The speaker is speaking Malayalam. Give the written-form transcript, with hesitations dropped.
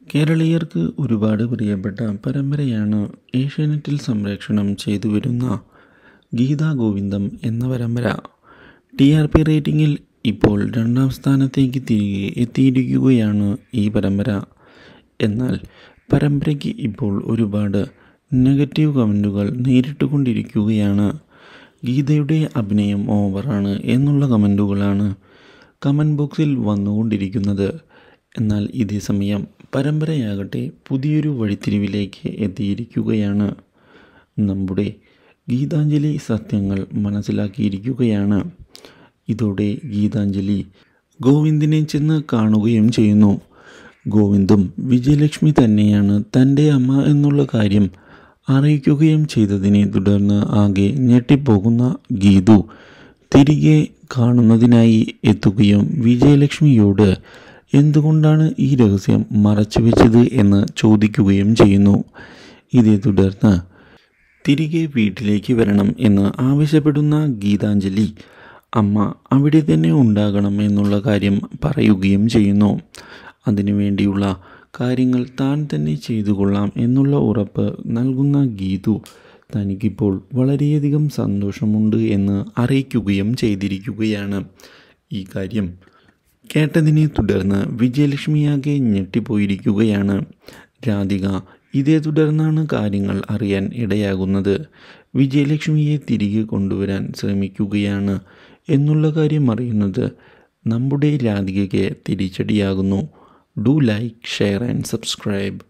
കേരളീയർക്ക് ഒരുപാട് പ്രിയപ്പെട്ട പരമ്പരയാണ് ഏഷ്യാനെറ്റിൽ സംപ്രേഷണം ചെയ്തു വരുന്ന ഗീതാ ഗോവിന്ദം എന്ന പരമ്പര. TRP റേറ്റിംഗിൽ ഇപ്പോൾ 2ാം സ്ഥാനത്തേക്ക് തിരികെ എത്തിയിരിക്കുകയാണ് ഈ പരമ്പര. എന്നാൽ പരമ്പരയ്ക്ക് ഇപ്പോൾ ഒരുപാട് നെഗറ്റീവ് കമൻറ്റുകൾ നേരിട്ടുകൊണ്ടിരിക്കുകയാണ്. ഗീതയുടെ അഭിനയം ഓവറാണ് എന്നുള്ള കമൻറ്റുകളാണ് കമൻറ്റ് ബോക്സിൽ വന്നുകൊണ്ടിരിക്കുന്നത്. എന്നാൽ ഇതേ സമയം പരമ്പരയാകട്ടെ പുതിയൊരു വഴിത്തിരിവിലേക്ക് എത്തിയിരിക്കുകയാണ്. നമ്മുടെ ഗീതാഞ്ജലി സത്യങ്ങൾ മനസ്സിലാക്കിയിരിക്കുകയാണ്. ഇതോടെ ഗീതാഞ്ജലി ഗോവിന്ദിനെ ചെന്ന് കാണുകയും ചെയ്യുന്നു. ഗോവിന്ദും വിജയലക്ഷ്മി തന്നെയാണ് തൻ്റെ അമ്മ എന്നുള്ള കാര്യം അറിയിക്കുകയും ചെയ്തതിനെ തുടർന്ന് ആകെ ഞെട്ടിപ്പോകുന്ന ഗീതു തിരികെ കാണുന്നതിനായി എത്തുകയും വിജയലക്ഷ്മിയോട് എന്തുകൊണ്ടാണ് ഈ രഹസ്യം മറച്ചു വെച്ചത് എന്ന് ചോദിക്കുകയും ചെയ്യുന്നു. ഇതേ തുടർന്ന് തിരികെ വീട്ടിലേക്ക് വരണം എന്ന് ആവശ്യപ്പെടുന്ന ഗീതാഞ്ജലി അമ്മ അവിടെ തന്നെ ഉണ്ടാകണം എന്നുള്ള കാര്യം പറയുകയും ചെയ്യുന്നു. അതിനുവേണ്ടിയുള്ള കാര്യങ്ങൾ താൻ തന്നെ ചെയ്തു കൊള്ളാം എന്നുള്ള ഉറപ്പ് നൽകുന്ന ഗീതു തനിക്കിപ്പോൾ വളരെയധികം സന്തോഷമുണ്ട് എന്ന് അറിയിക്കുകയും ചെയ്തിരിക്കുകയാണ്. ഈ കാര്യം കേട്ടതിനെ തുടർന്ന് വിജയലക്ഷ്മിയാകെ ഞെട്ടിപ്പോയിരിക്കുകയാണ്. രാധിക ഇതേ തുടർന്നാണ് കാര്യങ്ങൾ അറിയാൻ ഇടയാകുന്നത്. വിജയലക്ഷ്മിയെ തിരികെ കൊണ്ടുവരാൻ ശ്രമിക്കുകയാണ് എന്നുള്ള കാര്യം അറിയുന്നത് നമ്മുടെ രാധികയ്ക്ക് തിരിച്ചടിയാകുന്നു. Do like, share and subscribe.